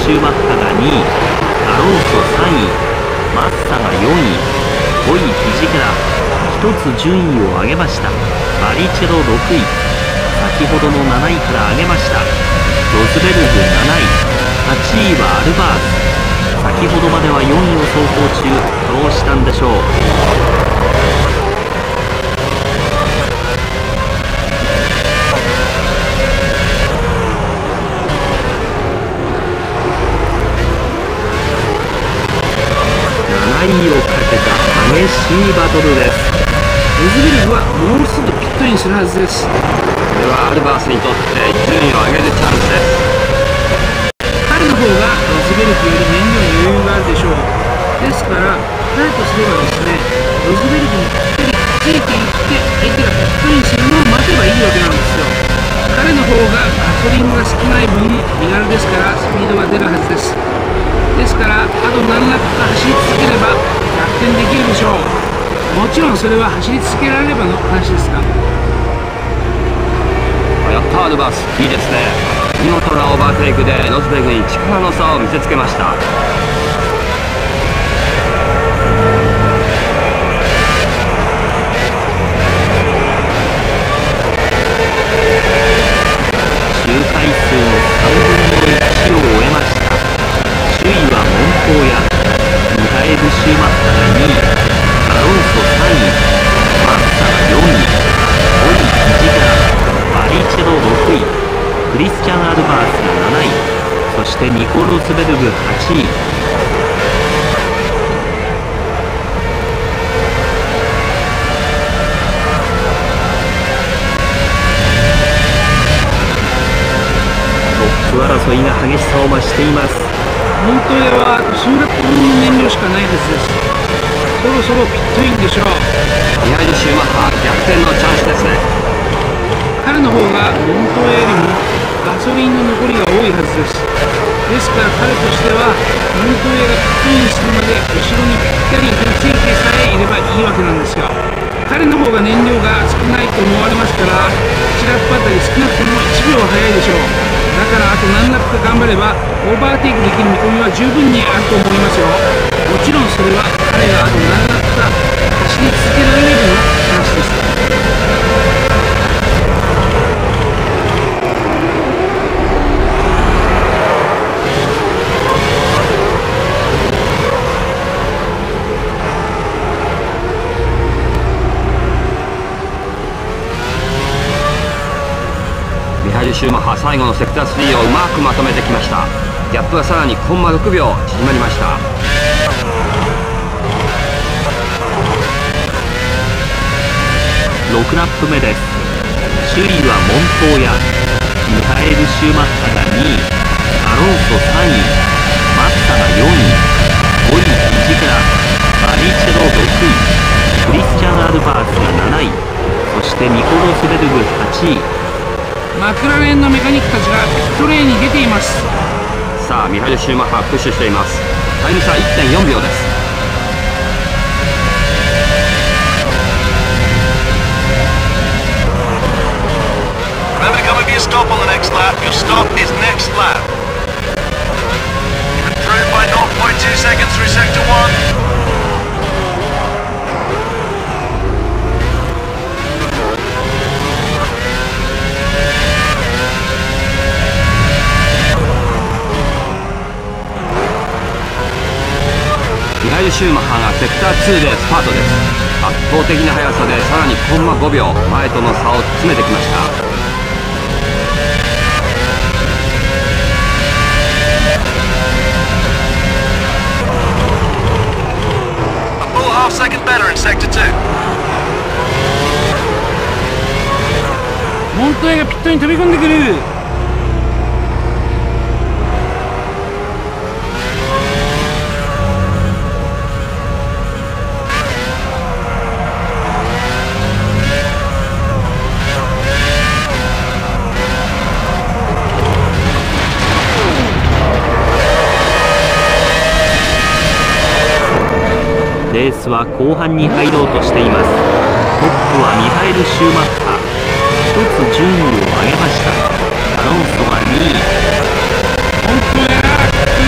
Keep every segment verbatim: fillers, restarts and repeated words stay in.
シューマッハがにい、アロンソさんい、マッサがよんい、ごいフィジカラ、ひとつ順位を上げました。バリチェロろくい、先ほどのなないから上げました。ロズベルグなない、はちいはアルバース、先ほどまではよんいを走行中。どうしたんでしょう。なないをかけた激しいバトルです。 ロズベルグはもうすぐピットインするはずです。 これはアルバースにとって順位を上げるチャンスです。 彼の方がロズベルグより燃料に余裕があるでしょう。ですから彼とすればですね、ロズベルグにぴったりついていって相手がピットインするのを待てばいいわけなんですよ。彼の方がガソリンが少ない分身軽ですからスピードが出るはずです。ですからあと何ラップか走り続ければ逆転できるでしょう。もちろんそれは走り続けられればの話ですが。 やったアルバース、いいですね。見事なオーバーテイクでロズベルグに力の差を見せつけました。 周回数のさんぶんのいちを終えました。首位はモントーヤ、ミハエル・シューマッハがにい、アロンソさんい、マッサがよんい、ごいフィジカラ、バリチェロろくい、クリスチャン・アルバースがなない、そしてニコ・ロズベルグはちい。トップ争いが激しさを増しています。 モントーヤは数ラップ分の燃料しかないはずです。そろそろピットインでしょう。 ミハエル・シューマッハ逆転のチャンスですね。 彼の方がモントーヤよりもガソリンの残りが多いはずです。ですから彼としてはモントーヤがピットインするまで後ろにぴったりついてさえいればいいわけなんですよ。彼の方が燃料が少ないと思われますから、いちラップあたり少なくともいちびょう早いでしょう。だからあと何ラップか頑張ればオーバーテイクできる見込みは十分にあると思いますよ。もちろんそれは彼があと何ラップか走り続けられればの話です。 ミハエル・シューマッハ最後のセクタースリーをうまくまとめてきました。ギャップはさらにコンマろくびょう縮まりました。 ろくラップ目です。首位はモントーヤ、ミハエル・シューマッハがにい、アロンソさんい、マッサがよんい、ごいフィジカラ、バリチェロろくい、クリスチャン・アルバースがなない、そしてニコ・ロスベルグはちい。 マクラレンのメカニックたちがピットレーンに出ています。 さあミハエル・シューマッハプッシュしています。タイム差 いってんよんびょうです。 Remember to come if you stop on the next lap. Your stop is next lap. You've improved by zero point two seconds through sector one. ミハエル・シューマッハがセクターツーでスパートです。圧倒的な速さでさらにコンマごびょう前との差を詰めてきました。 A full half second better in sector two. モントーヤがピットに飛び込んでくる。 レースは後半に入ろうとしています。トップはミハエル・シューマッハ、ひとつ順位を上げました。アロンソはにい。 モントーヤがピットイ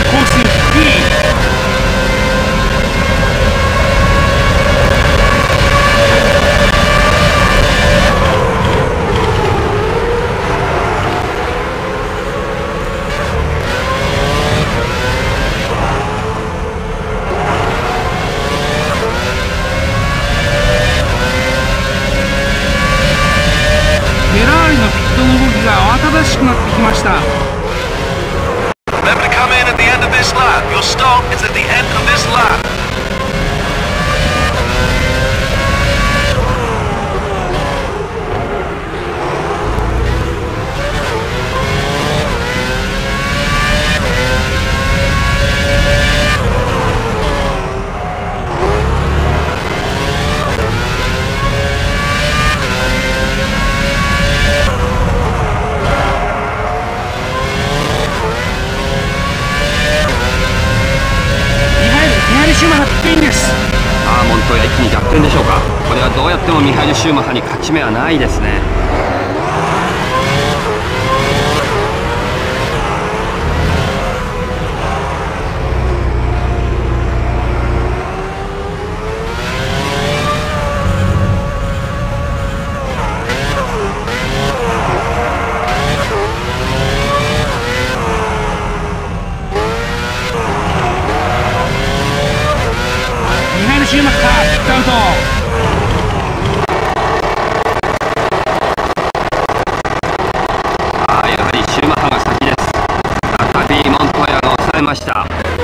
フェラーリのピットの動きが慌ただしくなってきました。 Remember to come in at the end of this lap. Your stop is at the end of this lap. さあモントーヤ一気に逆転でしょうか。これはどうやってもミハエル・シューマッハに勝ち目はないですね。 シューマッハピットアウト。 ああやはりシューマッハが先です。再びモントーヤが抑えました。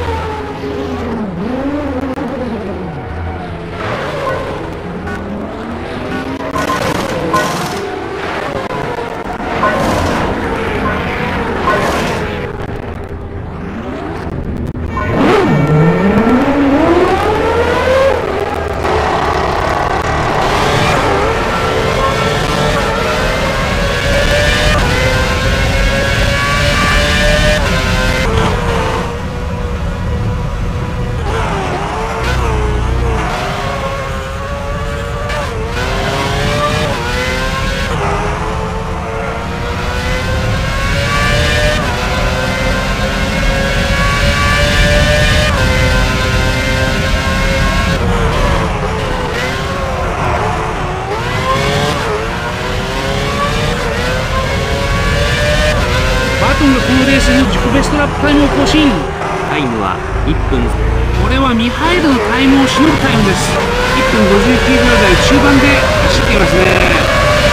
このレースに自己ベストラップタイムを更新。 タイムはいっぷん。 これはミハエルのタイムをしのぐタイムです。いっぷんごじゅうきゅうびょう台中盤で走っていますね。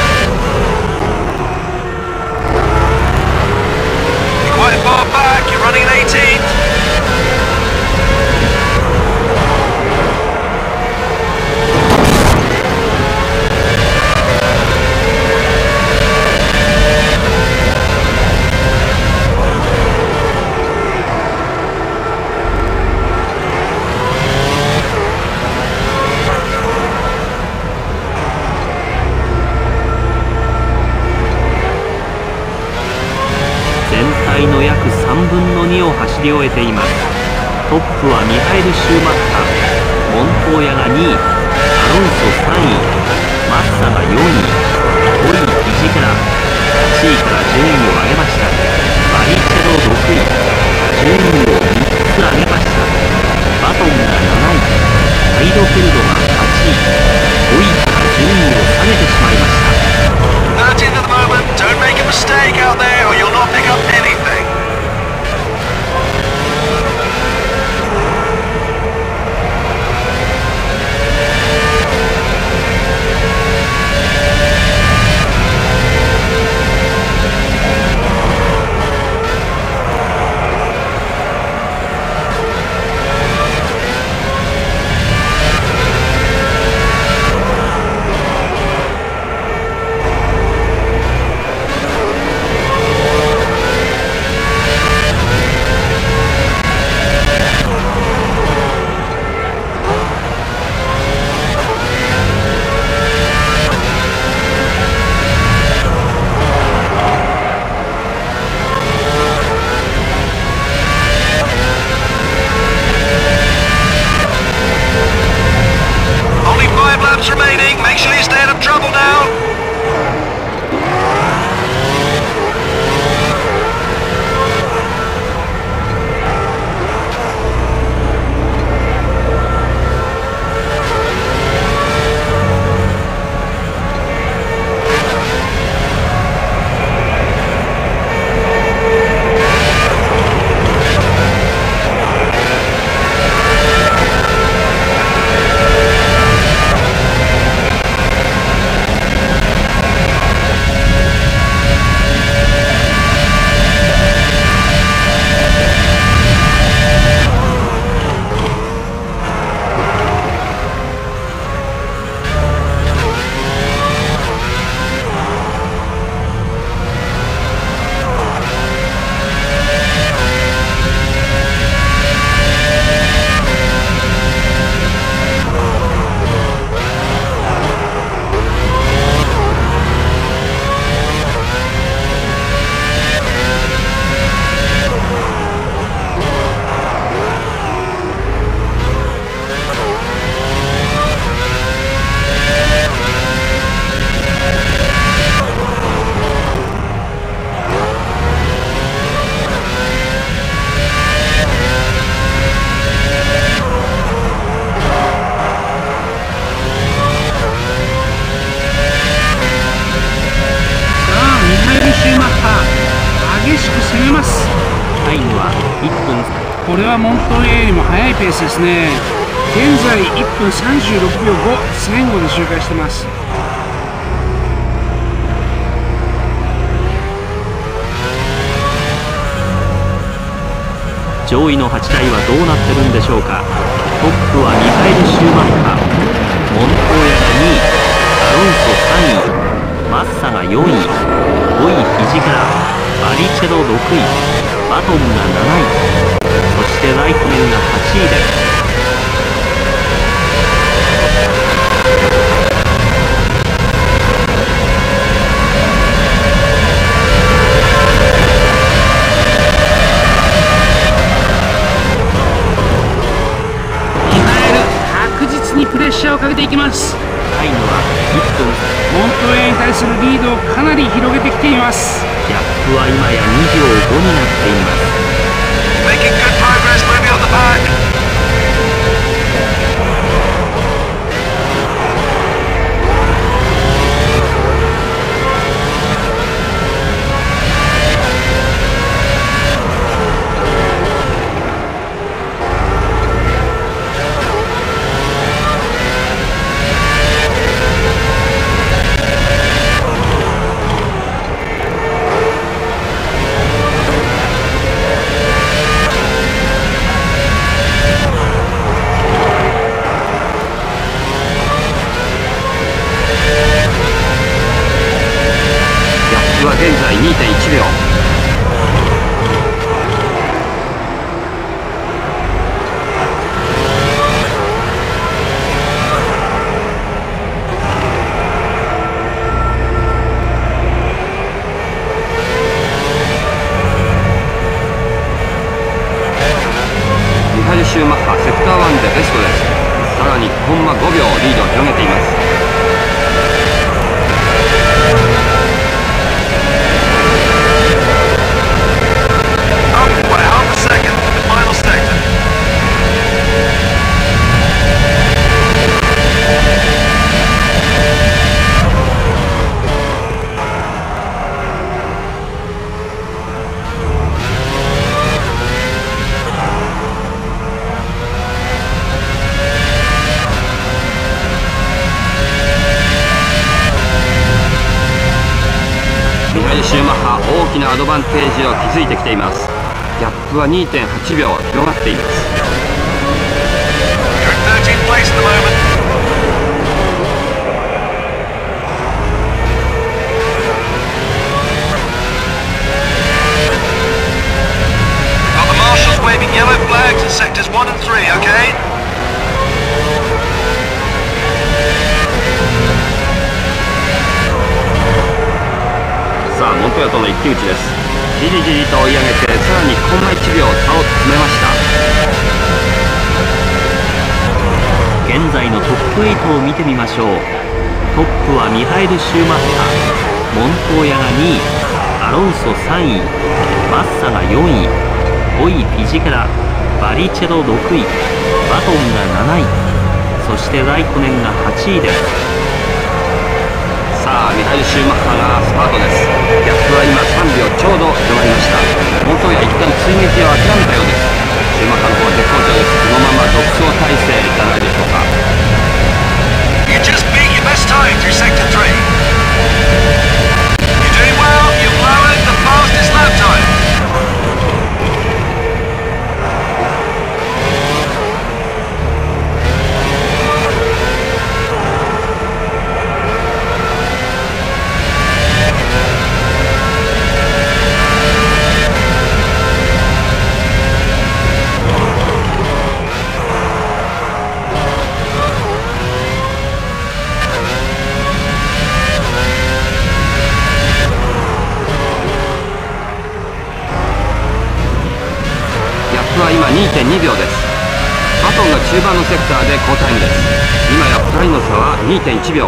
Quite far back, you're running an eighteenth. 全体の約さんぶんのにを走り終えています。トップはミハエル・シューマッハ、モントーヤがにい、アロンソさんい、マッサがよんい、ごいフィジカラ、はちいから順位を上げました。バリチェロろくい、順位をみっつ上げました。バトンがなない、ハイドフェルドがはちい、ごいから順位を下げてしまいました。 thirteenth at the moment. Don't make a mistake out there or you'll not pick up anything. しく攻めます。 タイムはいっぷん。 これはモントイエよりも速いペースですね。現在いっぷんさんじゅうろくびょうご、前後で周回してます。 上位のはちだいはどうなってるんでしょうか。トップはミハエル・シューマッハ、モントーヤがにい、アロンソさんい、マッサがよんい、ごいフィジカラ、バリチェロろくい、バトンがなない、そしてライトネンがはちいです。 プレッシャーをかけていきます。 タイムはいっぷん。 モントエに対するリードをかなり広げてきています。 ギャップは今やにびょうごになっています。 Making good progress moving on the back. は現在 にてんいちびょう。ミハエル・シューマッハ、セクターワンでベストです。さらにコンマごびょうリードを広げています。シューマッハ、大きなアドバンテージを築いてきています。ギャップは にてんはちびょう広がっています。さあモントヤとの一騎打ちです。じりじりと追い上げて、さらにコンマいちびょう差を詰めました。 現在のトップエイトを見てみましょう。トップはミハエル・シューマッハ、モントーヤがにい、アロンソさんい、マッサがよんい、ごいフィジカラ、バリチェロろくい、バトンがなない、そしてライコネンがはちいです。 さあミハエル・シューマッハがスパートです。ギャップは今さんびょうちょうど広がりました。モントーヤ一旦追撃を諦めたようです。シューマッハの方は絶好調です。このまま独走態勢じゃないでしょうか。 You just beat your best time through sector three. You're doing well. You've lowered the fastest lap time. は今 にてんにびょうです。バトンが中盤のセクターで好タイムです。今やふたりの差は にてんいちびょう。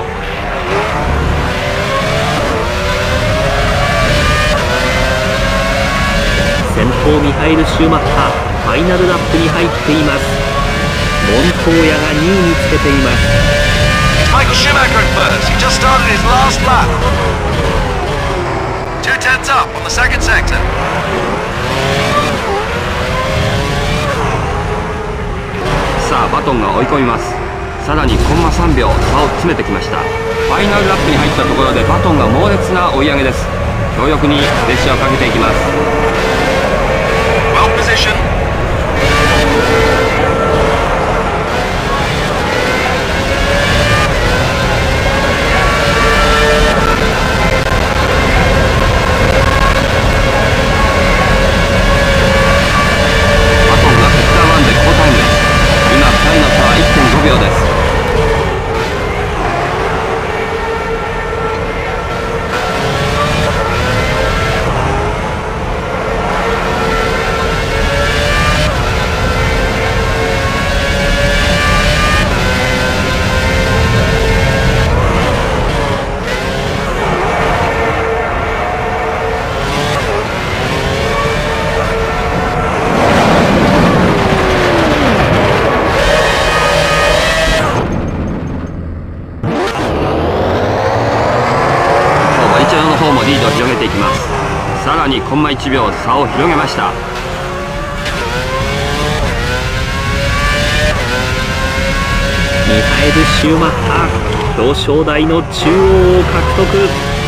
先頭ミハエル・シューマッハ、ファイナルラップに入っています。モントーヤがにいにつけています。 Michael Schumacher at first. He just started his last lap. Two tenths Heads up on the second sector. さあバトンが追い込みます。さらにコンマさんびょう差を詰めてきました。ファイナルラップに入ったところでバトンが猛烈な追い上げです。強力にプレッシャーをかけていきます。 Well positioned. バトンがセクターワンで好タイムです。今ふたりの差はいってんごびょうです。リードを広げていきます。さらにコンマいちびょう差を広げました。 ミハエル・シューマッハ、表彰台の中央を獲得。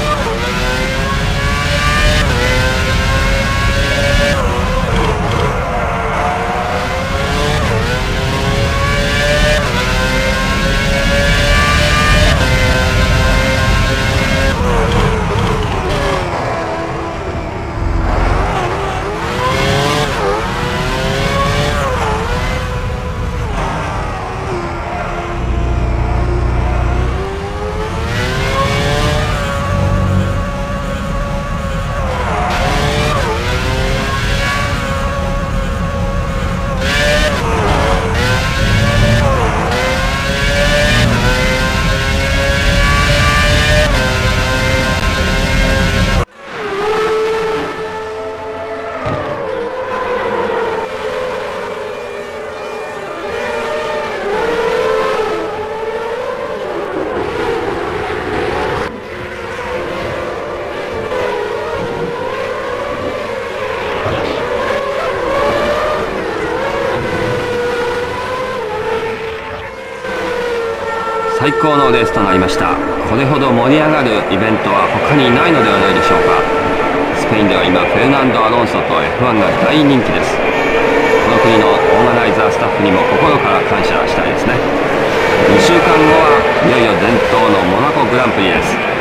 最高のレースとなりました。これほど盛り上がるイベントは他にないのではないでしょうか。スペインでは今フェルナンド・アロンソと エフワン が大人気です。この国のオーガナイザースタッフにも心から感謝したいですね。にしゅうかんごはいよいよ伝統のモナコグランプリです。